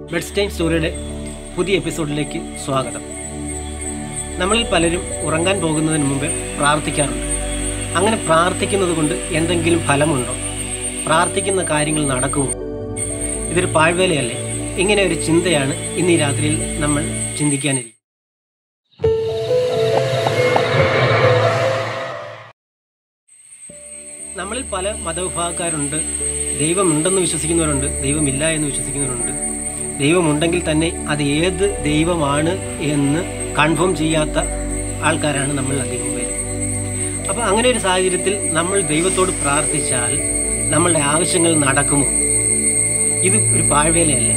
Bed time സ്റ്റോറിയുടെ പുതിയ എപ്പിസോഡിലേക്ക് സ്വാഗതം. നമ്മളിൽ പലരും ഉറങ്ങാൻ പോകുന്നതിന് മുമ്പേ പ്രാർത്ഥിക്കാറുണ്ട്. അങ്ങനെ പ്രാർത്ഥിക്കുന്നത് കൊണ്ട് എന്തെങ്കിലും ഫലമുണ്ടോ? പ്രാർത്ഥിക്കുന്ന കാര്യങ്ങൾ നടക്കുമോ? ഇതൊരു പാഴ്വേലയല്ലേ? ഇങ്ങനെ ഒരു ചിന്തയാണ് ഇന്ന് ഈ രാത്രിയിൽ നമ്മൾ ചിന്തിക്കാനിരിക്കും. നമ്മളിൽ പല മതവിഭാഗക്കാരുണ്ട്. ദൈവമുണ്ടെന്ന് വിശ്വസിക്കുന്നവരുണ്ട്, ദൈവമില്ല എന്ന് വിശ്വസിക്കുന്നവരുണ്ട്. ദൈവമുണ്ടെങ്കിൽ തന്നെ അത് ഏത് ദൈവമാണ് എന്ന് കൺഫേം ചെയ്യാത്ത ആൾക്കാരാണ് നമ്മൾ അധികം പേര്. അപ്പോൾ അങ്ങനെ ഒരു സാഹചര്യത്തിൽ നമ്മൾ ദൈവത്തോട് പ്രാർത്ഥിച്ചാൽ നമ്മളുടെ ആവശ്യങ്ങൾ നടക്കുമോ? ഇത് ഒരു പാഴ്വേലയല്ലേ?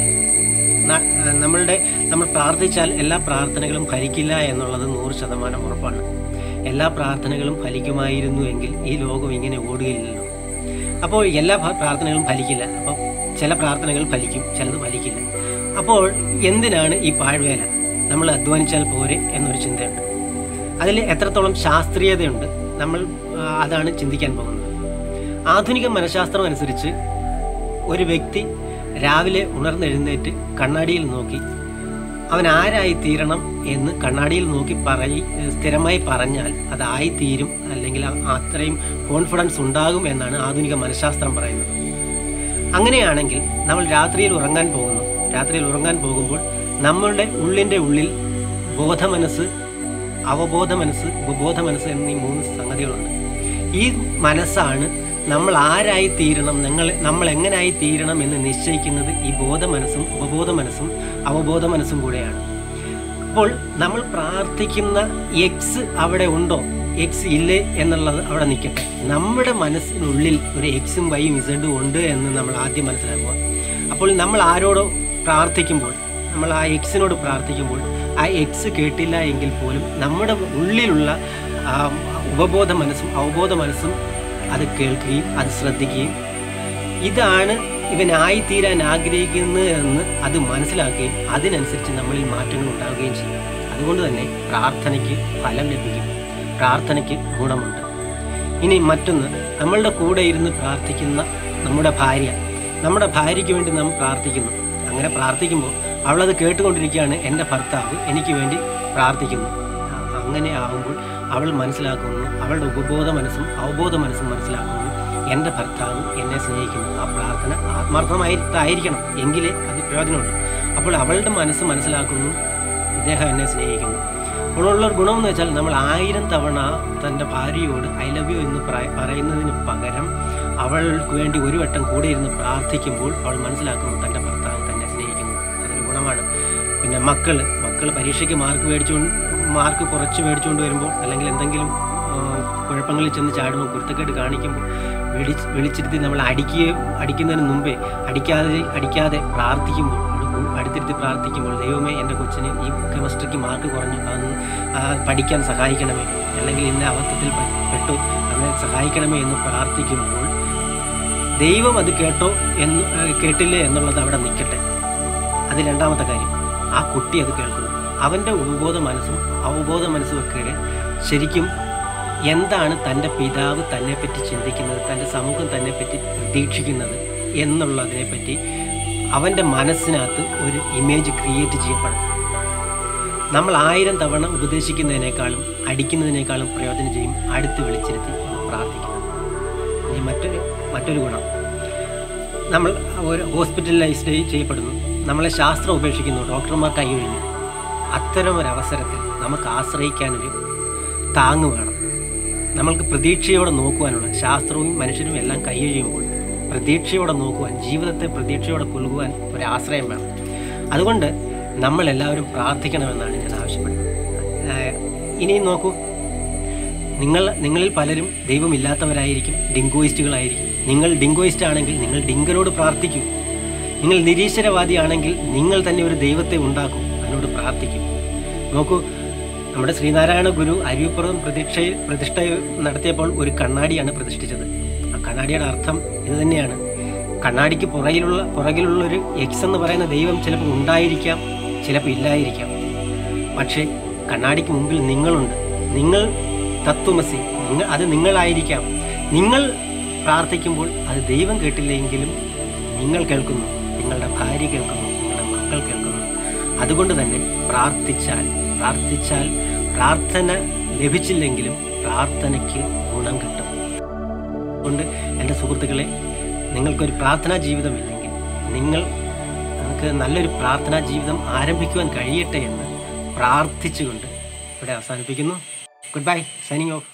നമ്മൾ പ്രാർത്ഥിച്ചാൽ എല്ലാ പ്രാർത്ഥനകളും ഫലിക്കില്ല എന്നുള്ളത് 100% ഉറപ്പാണ്. എല്ലാ പ്രാർത്ഥനകളും ഫലിക്കുമായിരുന്നുവെങ്കിൽ ഈ ലോകം ഇങ്ങനെ ഓടുകയില്ലല്ലോ. അപ്പോൾ എല്ലാ പ്രാർത്ഥനകളും ഫലിക്കില്ല. അപ്പോൾ ചില പ്രാർത്ഥനകൾ ഫലിക്കും, ചിലത് ഫലിക്കില്ല. അപ്പോൾ എന്തിനാണ് ഈ പാഴ്വേല? നമ്മൾ അധ്വാനിച്ചാൽ പോരെ എന്നൊരു ചിന്തയുണ്ട്. അതിൽ എത്രത്തോളം ശാസ്ത്രീയതയുണ്ട് നമ്മൾ അതാണ് ചിന്തിക്കാൻ പോകുന്നത്. ആധുനിക മനഃശാസ്ത്രം അനുസരിച്ച് ഒരു വ്യക്തി രാവിലെ ഉണർന്നെഴുന്നേറ്റ് കണ്ണാടിയിൽ നോക്കി അവൻ ആരായിത്തീരണം എന്ന് കണ്ണാടിയിൽ നോക്കി സ്ഥിരമായി പറഞ്ഞാൽ അതായിത്തീരും, അല്ലെങ്കിൽ അത്രയും കോൺഫിഡൻസ് ഉണ്ടാകും എന്നാണ് ആധുനിക മനഃശാസ്ത്രം പറയുന്നത്. അങ്ങനെയാണെങ്കിൽ നമ്മൾ രാത്രിയിൽ ഉറങ്ങാൻ പോകുമ്പോൾ നമ്മളുടെ ഉള്ളിൻ്റെ ഉള്ളിൽ ബോധമനസ്സ്, അവബോധ മനസ്സ്, ഉപബോധ മനസ്സ് എന്നീ 3 സംഗതികളുണ്ട്. ഈ മനസ്സാണ് നമ്മൾ ആരായിത്തീരണം, നമ്മൾ എങ്ങനായിത്തീരണം എന്ന് നിശ്ചയിക്കുന്നത്. ഈ ബോധ മനസ്സും ഉപബോധ മനസ്സും അവബോധ മനസ്സും കൂടെയാണ്. അപ്പോൾ നമ്മൾ പ്രാർത്ഥിക്കുന്ന എക്സ് അവിടെ ഉണ്ടോ, എക്സ് ഇല്ലേ എന്നുള്ളത് അവിടെ നിൽക്കട്ടെ. നമ്മുടെ മനസ്സിനുള്ളിൽ ഒരു എക്സും വൈയും ഇസഡും ഉണ്ട് എന്ന് നമ്മൾ ആദ്യം മനസ്സിലാക്കുക. അപ്പോൾ നമ്മൾ ആരോടോ പ്രാർത്ഥിക്കുമ്പോൾ, നമ്മൾ ആ എക്സിനോട് പ്രാർത്ഥിക്കുമ്പോൾ ആ എക്സ് കേട്ടില്ല എങ്കിൽ പോലും നമ്മുടെ ഉള്ളിലുള്ള ഉപബോധ മനസ്സും അവബോധ മനസ്സും അത് കേൾക്കുകയും അത് ശ്രദ്ധിക്കുകയും ഇതാണ് ഇവനായിത്തീരാൻ ആഗ്രഹിക്കുന്നത് എന്ന് അത് മനസ്സിലാക്കുകയും അതിനനുസരിച്ച് നമ്മളിൽ മാറ്റങ്ങൾ ഉണ്ടാവുകയും ചെയ്യും. അതുകൊണ്ട് തന്നെ പ്രാർത്ഥനയ്ക്ക് ഫലം ലഭിക്കും, പ്രാർത്ഥനയ്ക്ക് ഗുണമുണ്ട്. ഇനി മറ്റൊന്ന്, നമ്മളുടെ കൂടെ ഇരുന്ന് പ്രാർത്ഥിക്കുന്ന നമ്മുടെ ഭാര്യയ്ക്ക് വേണ്ടി നാം പ്രാർത്ഥിക്കുന്നു. അങ്ങനെ പ്രാർത്ഥിക്കുമ്പോൾ അവളത് കേട്ടുകൊണ്ടിരിക്കുകയാണ്, എൻ്റെ ഭർത്താവ് എനിക്ക് വേണ്ടി പ്രാർത്ഥിക്കുന്നു. അങ്ങനെ ആകുമ്പോൾ അവൾ മനസ്സിലാക്കുന്നു, അവളുടെ ഉപബോധ മനസ്സും അവബോധ മനസ്സും മനസ്സിലാക്കുന്നു, എൻ്റെ ഭർത്താവ് എന്നെ സ്നേഹിക്കുന്നു. ആ പ്രാർത്ഥന ആത്മാർത്ഥമായിട്ടായിരിക്കണം, എങ്കിലേ അത് പ്രയോജനമുണ്ട്. അപ്പോൾ അവളുടെ മനസ്സ് മനസ്സിലാക്കുന്നു, ഇദ്ദേഹം എന്നെ സ്നേഹിക്കുന്നു. അപ്പോഴുള്ളൊരു ഗുണമെന്ന് വെച്ചാൽ നമ്മൾ 1000 തവണ തൻ്റെ ഭാര്യയോട് ഐ ലവ് യു എന്ന് പറയുന്നതിന് പകരം അവൾക്ക് വേണ്ടി ഒരു വട്ടം കൂടെ ഇരുന്ന് പ്രാർത്ഥിക്കുമ്പോൾ അവൾ മനസ്സിലാക്കുന്നു തൻ്റെ ഭർത്താവ് തന്നെ സ്നേഹിക്കുന്നു. അതൊരു ഗുണമാണ്. പിന്നെ മക്കൾ പരീക്ഷയ്ക്ക് മാർക്ക് കുറച്ച് മേടിച്ചുകൊണ്ട് വരുമ്പോൾ, അല്ലെങ്കിൽ എന്തെങ്കിലും കുഴപ്പങ്ങളിൽ ചെന്ന് ചാടുമ്പോൾ, കുരുത്തക്കേട് കാണിക്കുമ്പോൾ വിളിച്ചിരുത്തി നമ്മൾ അടിക്കുന്നതിന് മുമ്പേ അടിക്കാതെ പ്രാർത്ഥിക്കുമ്പോൾ, അടുത്തിരുത്തി പ്രാർത്ഥിക്കുമ്പോൾ, ദൈവമേ എൻ്റെ കൊച്ചിന് ഈ കെമിസ്ട്രിക്ക് മാർക്ക് കുറഞ്ഞു, അതൊന്ന് പഠിക്കാൻ സഹായിക്കണമേ, അല്ലെങ്കിൽ ഇന്ന അബദ്ധത്തിൽ പെട്ടു അങ്ങനെ സഹായിക്കണമേ എന്ന് പ്രാർത്ഥിക്കുമ്പോൾ ദൈവം അത് കേട്ടില്ലേ എന്നുള്ളത് അവിടെ നിൽക്കട്ടെ. അത് രണ്ടാമത്തെ കാര്യം. ആ കുട്ടി അത് കേൾക്കുന്നു. അവൻ്റെ ഉപബോധ മനസ്സും അവബോധ മനസ്സും ഒക്കെ ശരിക്കും എന്താണ് തൻ്റെ പിതാവ് തന്നെപ്പറ്റി ചിന്തിക്കുന്നത്, തൻ്റെ സമൂഹം തന്നെപ്പറ്റി പ്രതീക്ഷിക്കുന്നത് എന്നുള്ളതിനെപ്പറ്റി അവൻ്റെ മനസ്സിനകത്ത് ഒരു ഇമേജ് ക്രിയേറ്റ് ചെയ്യപ്പെടും. നമ്മൾ 1000 തവണ ഉപദേശിക്കുന്നതിനേക്കാളും അടിക്കുന്നതിനേക്കാളും പ്രയോജനം ചെയ്യും അടുത്ത് വിളിച്ചിരുത്തി പ്രാർത്ഥിക്കുന്നത്. ഇനി മറ്റൊരു ഗുണം, നമ്മൾ ഒരു ഹോസ്പിറ്റലൈസ്ഡ് ചെയ്യപ്പെടുന്നു, നമ്മളെ ശാസ്ത്രം ഉപേക്ഷിക്കുന്നു, ഡോക്ടർമാർ കൈയൊഴിഞ്ഞു. അത്തരമൊരവസരത്തിൽ നമുക്ക് ആശ്രയിക്കാനൊരു താങ്ങ് വേണം. നമ്മൾക്ക് പ്രതീക്ഷയോടെ നോക്കുവാനുള്ള, ശാസ്ത്രവും മനുഷ്യരും എല്ലാം കൈയൊഴിയുമ്പോൾ പ്രതീക്ഷയോടെ നോക്കുവാൻ, ജീവിതത്തെ പ്രതീക്ഷയോടെ പുൽകുവാൻ ഒരു ആശ്രയം വേണം. അതുകൊണ്ട് നമ്മളെല്ലാവരും പ്രാർത്ഥിക്കണമെന്നാണ് ഞാൻ ആവശ്യപ്പെടുന്നത്. ഇനിയും നോക്കൂ, നിങ്ങളിൽ പലരും ദൈവമില്ലാത്തവരായിരിക്കും, ഡിങ്കോയിസ്റ്റുകളായിരിക്കും. നിങ്ങൾ ഡിങ്കോയിസ്റ്റ് ആണെങ്കിൽ നിങ്ങൾ ഡിങ്കനോട് പ്രാർത്ഥിക്കൂ. നിങ്ങൾ നിരീശ്വരവാദിയാണെങ്കിൽ നിങ്ങൾ തന്നെ ഒരു ദൈവത്തെ ഉണ്ടാക്കൂ, അതിനോട് പ്രാർത്ഥിക്കും. നോക്കൂ, നമ്മുടെ ശ്രീനാരായണ ഗുരു അരുവിപ്പുറം പ്രതിഷ്ഠ നടത്തിയപ്പോൾ ഒരു കണ്ണാടിയാണ് പ്രതിഷ്ഠിച്ചത്. ആ കണ്ണാടിയുടെ അർത്ഥം ഇത് തന്നെയാണ്. കണ്ണാടിക്ക് പുറകിലുള്ളൊരു എക്സ് എന്ന് പറയുന്ന ദൈവം ചിലപ്പോൾ ഉണ്ടായിരിക്കാം, ചിലപ്പോൾ ഇല്ലായിരിക്കാം. പക്ഷേ കണ്ണാടിക്ക് മുമ്പിൽ നിങ്ങളുണ്ട്. നിങ്ങൾ തത്വമസി, അത് നിങ്ങളായിരിക്കാം. നിങ്ങൾ പ്രാർത്ഥിക്കുമ്പോൾ അത് ദൈവം കേട്ടില്ലെങ്കിലും നിങ്ങൾ കേൾക്കുന്നു, നിങ്ങളുടെ ഭാര്യ കേൾക്കുന്നു, നിങ്ങളുടെ മക്കൾ അതുകൊണ്ട് തന്നെ പ്രാർത്ഥിച്ചാൽ പ്രാർത്ഥന ലഭിച്ചില്ലെങ്കിലും പ്രാർത്ഥനയ്ക്ക് ഗുണം കിട്ടും. അതുകൊണ്ട് എൻ്റെ സുഹൃത്തുക്കളെ, നിങ്ങൾക്കൊരു പ്രാർത്ഥനാ ജീവിതമില്ലെങ്കിൽ നിങ്ങൾക്ക് നല്ലൊരു പ്രാർത്ഥനാ ജീവിതം ആരംഭിക്കുവാൻ കഴിയട്ടെ എന്ന് പ്രാർത്ഥിച്ചുകൊണ്ട് ഇവിടെ അവസാനിപ്പിക്കുന്നു. Good bye, signing of.